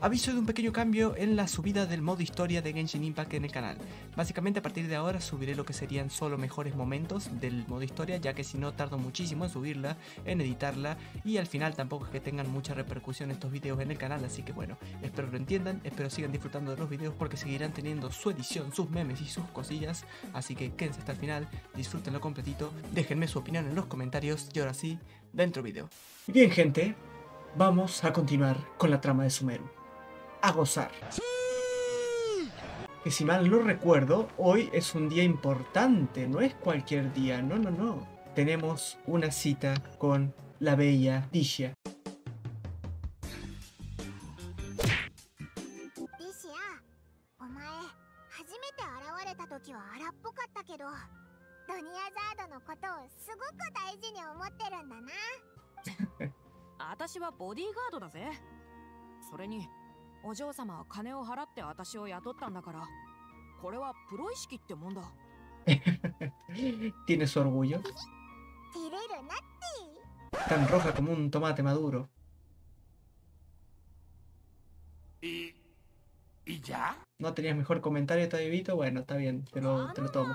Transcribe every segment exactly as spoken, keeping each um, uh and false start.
Aviso de un pequeño cambio en la subida del modo historia de Genshin Impact en el canal. Básicamente a partir de ahora subiré lo que serían solo mejores momentos del modo historia, ya que si no tardo muchísimo en subirla, en editarla, y al final tampoco es que tengan mucha repercusión estos videos en el canal, así que bueno, espero lo entiendan, espero sigan disfrutando de los videos porque seguirán teniendo su edición, sus memes y sus cosillas, así que quédense hasta el final, disfrútenlo completito, déjenme su opinión en los comentarios y ahora sí, dentro video. Y bien gente, vamos a continuar con la trama de Sumeru. A gozar. ¡Sí! Que si mal no recuerdo, hoy es un día importante, no es cualquier día, no, no, no. Tenemos una cita con la bella Dishia. Tiene su orgullo. Tan roja como un tomate maduro. ¿Y, ¿Y ya? ¿No tenías mejor comentario, Tadivito? Bueno, está bien, te lo, te lo tomo.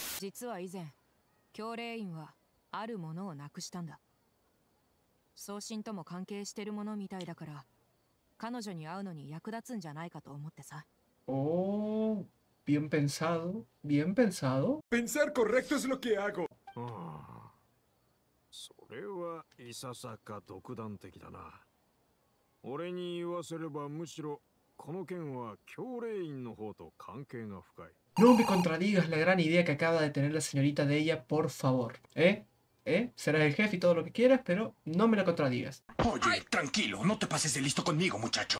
Oh, bien pensado, bien pensado. Pensar correcto es lo que hago. No me contradigas la gran idea que acaba de tener la señorita de ella, por favor. ¿Eh? ¿Eh? Serás el jefe y todo lo que quieras, pero no me la contradigas. Oye, Ay. tranquilo, no te pases de listo conmigo, muchacho.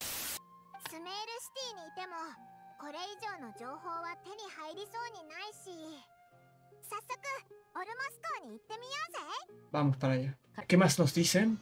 Vamos para allá. ¿Qué más nos dicen?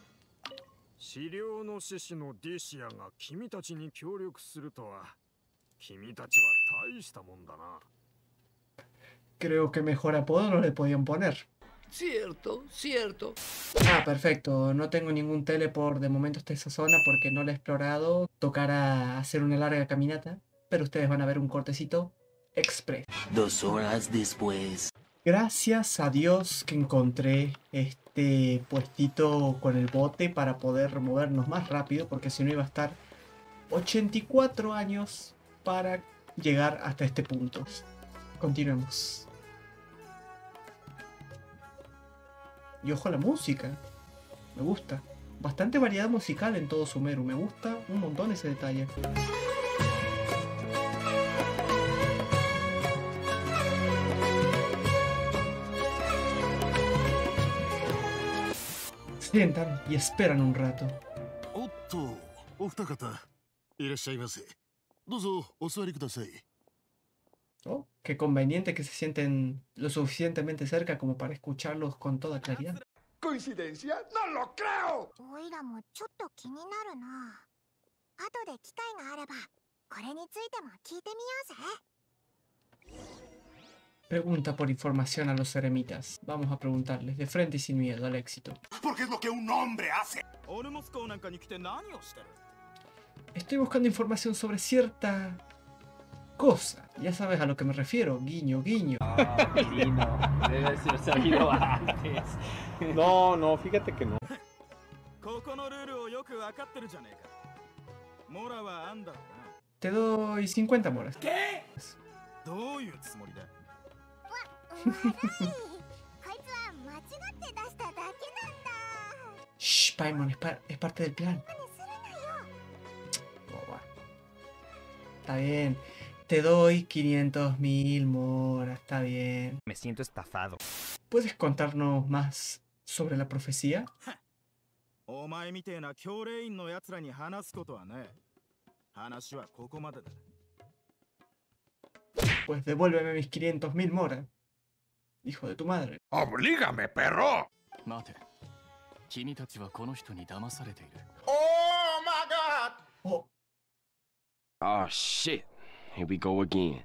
Creo que mejor apodo no le podían poner. Cierto, cierto. Ah, perfecto. No tengo ningún teleport de momento hasta esa zona porque no la he explorado. Tocará hacer una larga caminata, pero ustedes van a ver un cortecito express. Dos horas después. Gracias a Dios que encontré este puestito con el bote para poder movernos más rápido, porque si no iba a estar ochenta y cuatro años para llegar hasta este punto. Continuemos. Y ojo a la música. Me gusta. Bastante variedad musical en todo Sumeru. Me gusta un montón ese detalle. Sientan y esperan un rato. Oh, qué conveniente que se sienten lo suficientemente cerca como para escucharlos con toda claridad. ¿Coincidencia? ¡No lo creo! Pregunta por información a los eremitas. Vamos a preguntarles de frente y sin miedo al éxito. Porque es lo que un hombre hace. Estoy buscando información sobre cierta cosa. Ya sabes a lo que me refiero. Guiño, guiño. Ah, Pirino. Debe haber sabido antes. No, no, fíjate que no. Te doy cincuenta moras. ¿Qué? Shh, Paimon, es, pa es parte del plan. Oh, va. Está bien. Te doy quinientos mil moras, está bien. Me siento estafado. ¿Puedes contarnos más sobre la profecía? Pues devuélveme mis quinientos mil moras. Hijo de tu madre. ¡Oblígame, perro! ¡Oh, my God! Oh, Oh shit. Here we go again.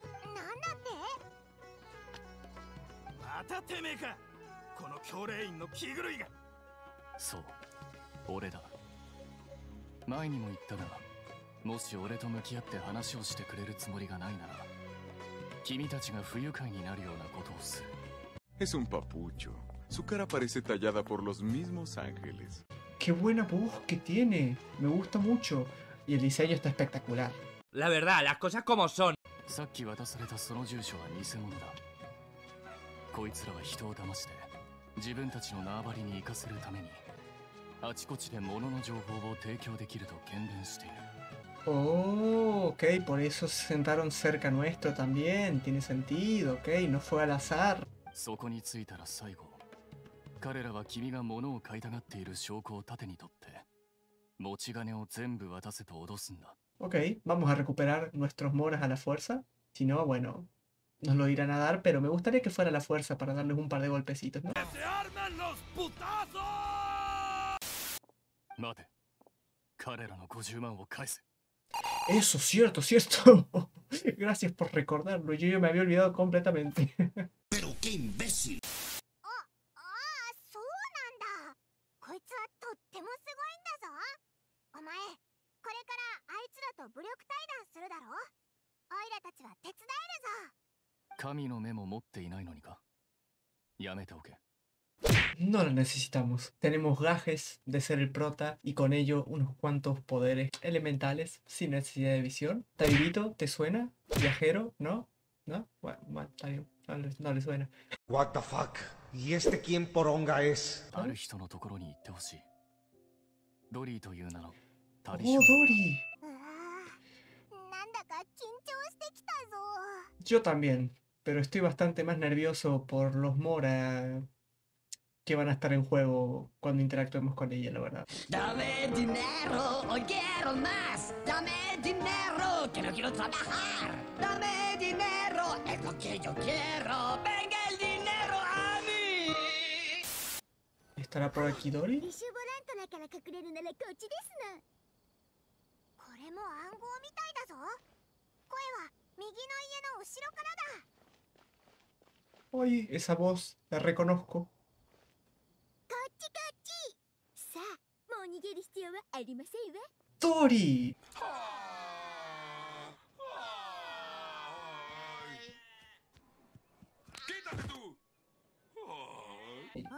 もし俺と向き合って話をしてくれるつもりがないなら、君たちが不愉快になるようなことをする。 Es un papucho. Su cara parece tallada por los mismos ángeles. Qué buena voz que tiene. Me gusta mucho. Y el diseño está espectacular. La verdad, las cosas como son. さっき渡されたその住所は偽物だ。こいつらは人を騙して自分たちの縄張りに行かせるためにあちこちで物の情報を提供できると喧伝している。 Oh, ok, por eso se sentaron cerca nuestro también. Tiene sentido, ok, no fue al azar. そこに着いたら最後、彼らは君が物を買いたがっている証拠を盾にとって持ち金を全部渡せと脅すんだ。 Ok, vamos a recuperar nuestros moras a la fuerza. Si no, bueno, nos lo irán a dar, pero me gustaría que fuera a la fuerza para darles un par de golpecitos, ¿no? ¡Se arman los putazos! 待て、彼らのごじゅうまんを返せ。 Eso, cierto, cierto. Gracias por recordarlo. Yo, yo me había olvidado completamente. Pero qué imbécil. こいつはとってもすごいんだぞ。お前、これからあいつらと武力対談するだろ。オイラたちは手伝えるぞ。 神の目も持っていないのにか。やめておけ。 No lo necesitamos. Tenemos gajes de ser el prota y con ello unos cuantos poderes elementales sin necesidad de visión. Tairito, ¿te suena? ¿Viajero? ¿No? ¿No? Bueno, bueno, está bien. No le, no le suena. What the fuck? ¿Y este quién poronga es? ある人のところに行ってほしい。ドリーという名の旅 ¡Oh, Dory! うわー、なんだか緊張してきたぞ。 Yo también, pero estoy bastante más nervioso por los Mora que van a estar en juego cuando interactuemos con ella, la verdad. Dame dinero, hoy quiero más. Dame dinero, que no quiero trabajar. Dame dinero, es lo que yo quiero. Venga el dinero a mí. ¿Estará por aquí Dory? リシュボラントラから隠れるならこっちですな。これも暗号みたいだぞ。声は右の家の後ろからだ。 Oye, esa voz la reconozco. こっちこっち。さあ、もう逃げる必要はありませんわ。 ¡Dory! ¡Quítate tú! え、なんだって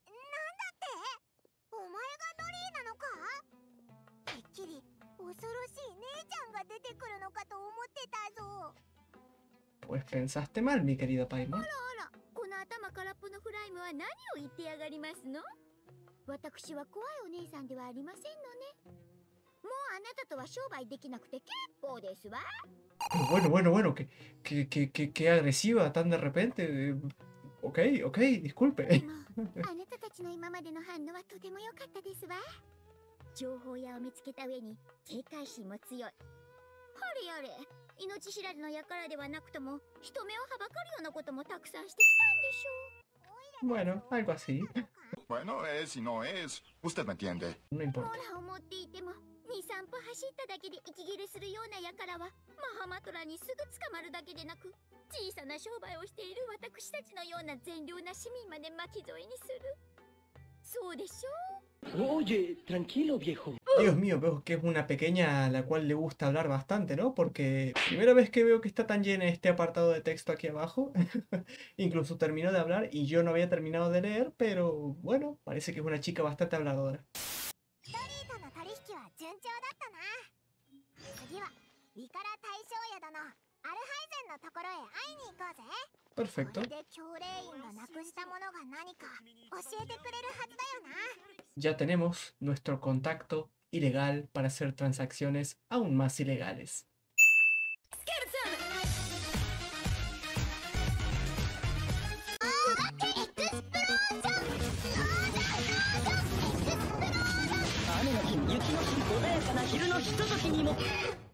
お前がドリーなのか。てっきり恐ろしい姉ちゃんが出てくるのかと思ってたぞ。 Pues pensaste mal, mi querida Paimon. あらあら、この頭空っぽのフライムは何を言ってやがりますの。私は怖いお姉さんではありませんのね。もうあなたとは商売できなくて結構ですわ。 Bueno, bueno, bueno, que, que, que, que, que agresiva tan de repente. Ok, ok, disculpe. あなたたちの今までの反応はとても良かったですわ。情報屋を見つけた上に警戒心も強い。はれやれ、命知らずの輩ではなくとも人目をはばかるようなこともたくさんしてきたんでしょう。 Bueno, algo así. Bueno, es y no es. Usted me entiende. No モ importa. ラを持っていてもに、さんぽ走っただけで息切れするような輩はマハマトラにすぐ捕まるだけでなく、小さな商売をしている私たちのような善良な市民まで巻き添えにする。そうでしょう。 Oye, tranquilo, viejo. Dios mío, veo que es una pequeña a la cual le gusta hablar bastante, ¿no? Porque primera vez que veo que está tan llena este apartado de texto aquí abajo. Incluso terminó de hablar y yo no había terminado de leer, pero bueno, parece que es una chica bastante habladora. ドリーとの取引は順調だったな。次はリカラ大将宿のアルハイゼンのところへ会いに行こうぜ。 Perfecto. これで教令員がなくしたものが何か教えてくれるはずだよな。 Ya tenemos nuestro contacto ilegal para hacer transacciones aún más ilegales. ¡Explosion!